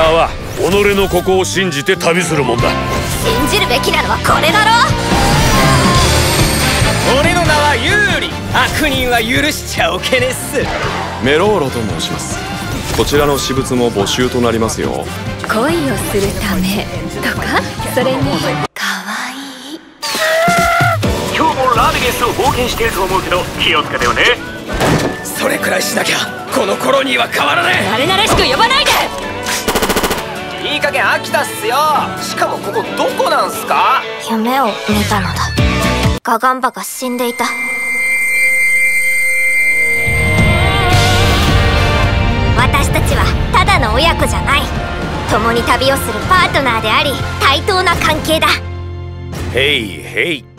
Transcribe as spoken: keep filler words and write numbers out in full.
は己のここを信じて旅するもんだ。 信じるべきなのはこれだろ。 俺の名はユーリ。悪人は許しちゃおけねっす。 メローロと申します。こちらの私物も募集となりますよ。 恋をするためとか、それにかわいい。 今日もラミゲスを冒険していると思うけど気をつけてよね。 それくらいしなきゃこのコロニーは変わらね慣れ慣れしく呼ばないで。 え。いい加減飽きたっすよ。しかもここどこなんすか？ 夢を見たのだ。ガガンバが死んでいた。私たちはただの親子じゃない。共に旅をするパートナーであり対等な関係だ。 へいへい。